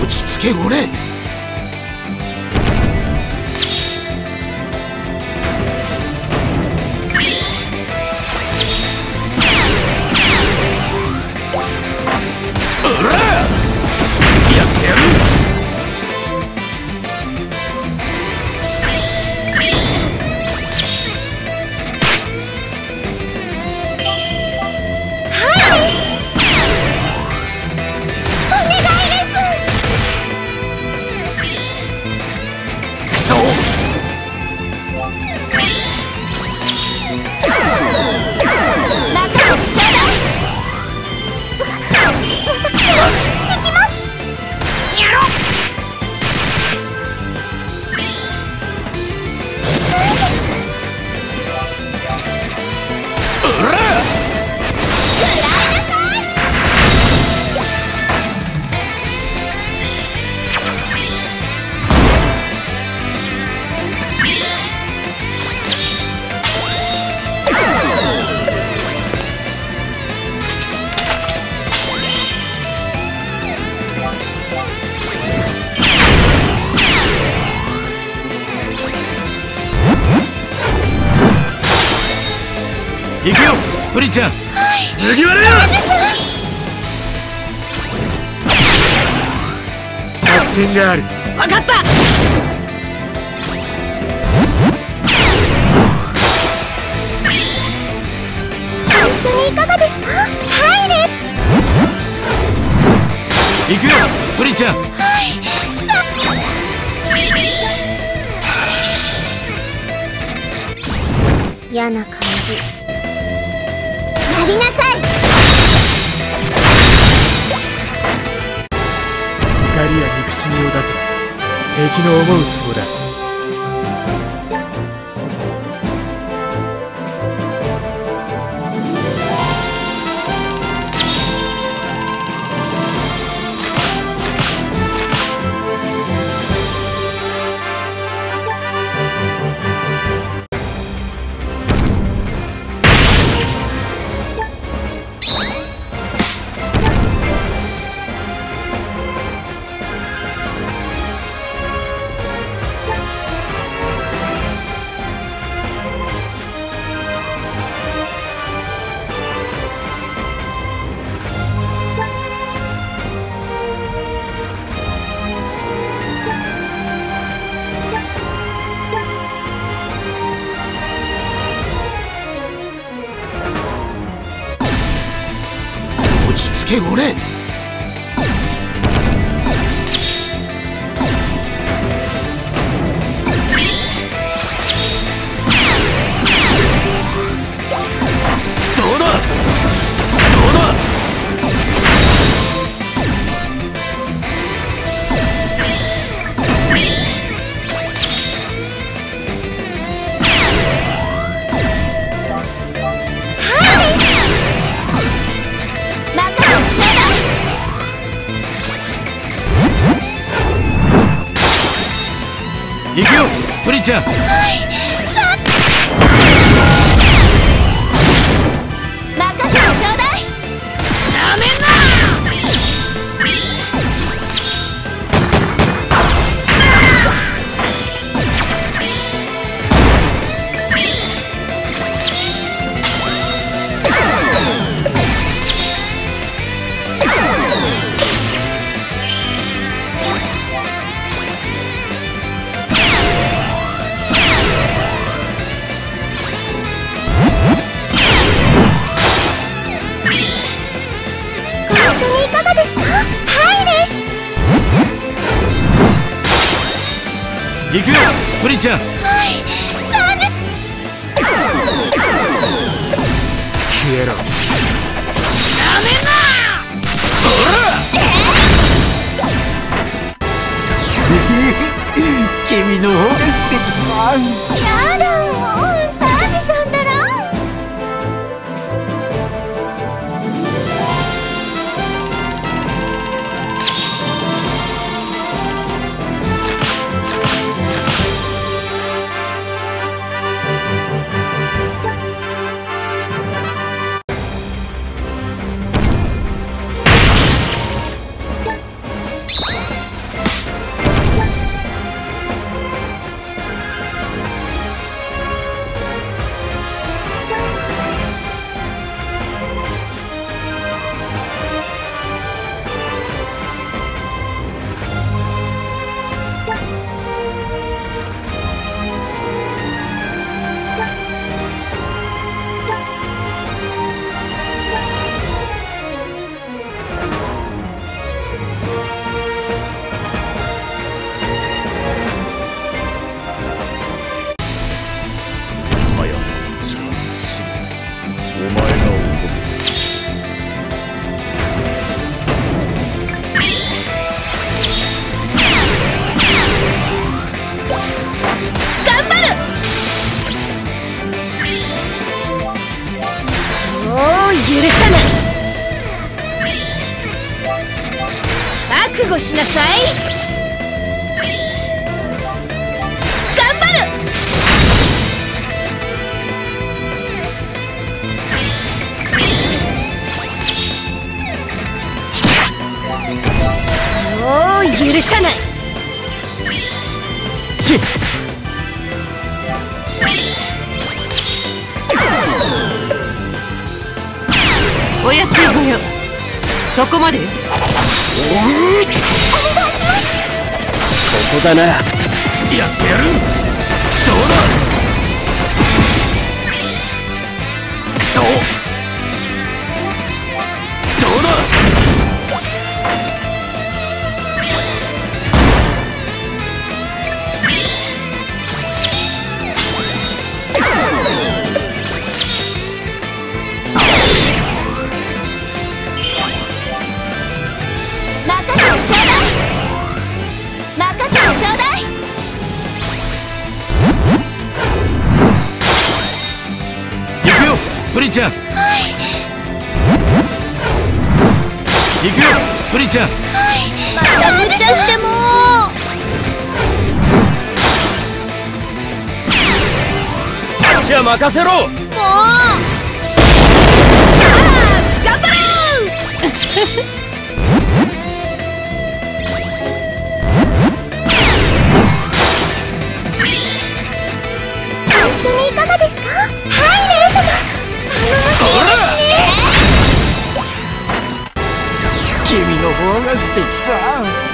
落ち着け俺。行くよプリンちゃん。麦わらよ。作戦がある。 分かった。 一緒にいかがですか。入れ。 行くよプリンちゃん。 嫌な感じ。やりなさい。 怒りや憎しみを出せ。敵の思うつぼだ。落ち着け俺。どうだどうだ。行くよプリンちゃん。 任せてちょうだい。 やめんな。 いかがですか。はいです。 行くよプリンちゃん。消えろ。 やめんな。 君の方が素敵さ。 やだもうサージさんだろ。 頑張る。もう許さない。 ちっお安いご用。そこまでよ。 ここだな。やってやる。どうだ。くそ。どうだ。プリンちゃん、はい、行くよプリンちゃん。はい、 また無茶してもじゃあ任せろ。もう頑張ろう。 一緒にいかがですか。はいレル様。 君の方が素敵さ。